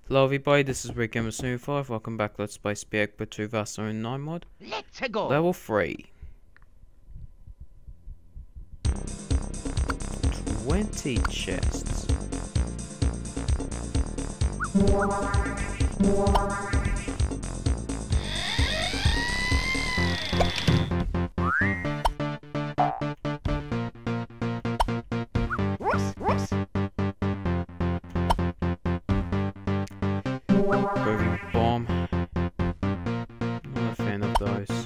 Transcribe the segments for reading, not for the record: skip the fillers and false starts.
Hello everybody, this is Eggbert. Welcome back. Let's play Speedy Eggbert 2 Vas709 mod. Let's go. Level 3. 20 chests. Moving bomb. Not a fan of those.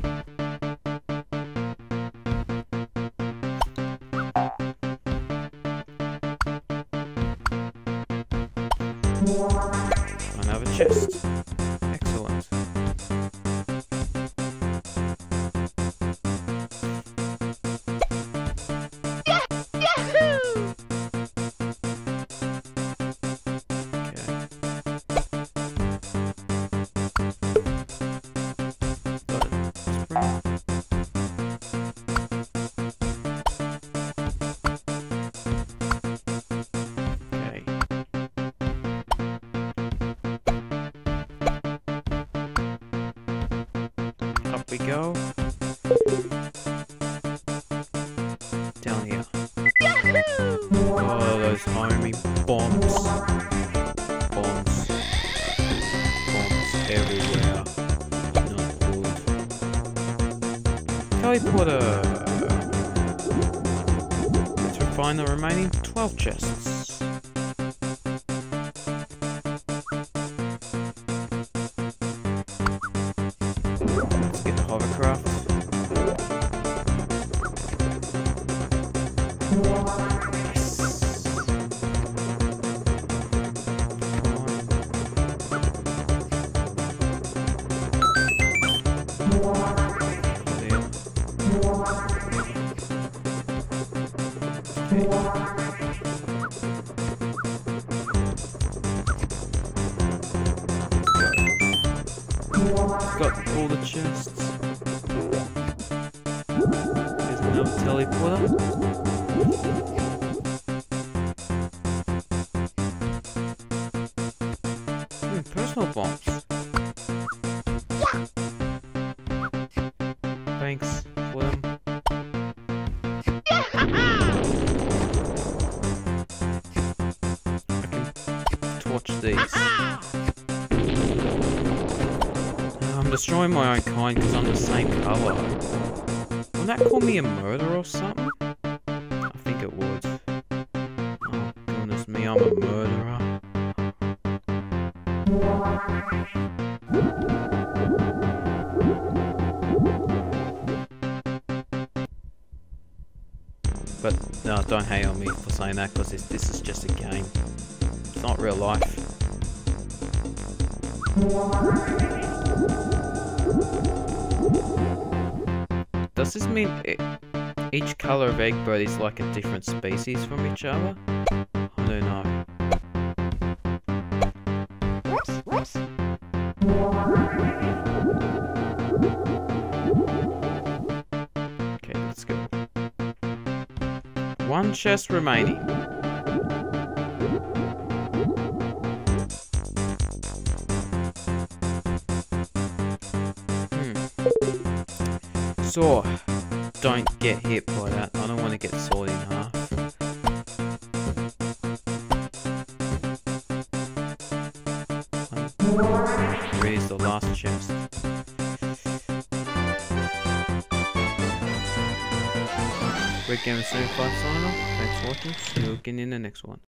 Another chest. Excellent. Up we go. Down here. Oh, those homie bombs. Bombs. Bombs everywhere. Not good. Teleporter. Let's refine the remaining 12 chests. Let's get the hovercraft. Got all the chests. There's another teleporter. Personal bombs. Thanks for them. I can torch these. I'm destroying my own kind because I'm the same colour. Will that call me a murderer or something? I think it would. Oh goodness me, I'm a murderer. But no, don't hate on me for saying that because this is just a game. It's not real life. Does this mean each color of Eggbert is like a different species from each other? I don't know. Okay, let's go. One chest remaining. So, don't get hit by that. I don't want to get sawed in half. Here's the last chest. Eggbert 5 sign off. Thanks for watching. See you again in the next one.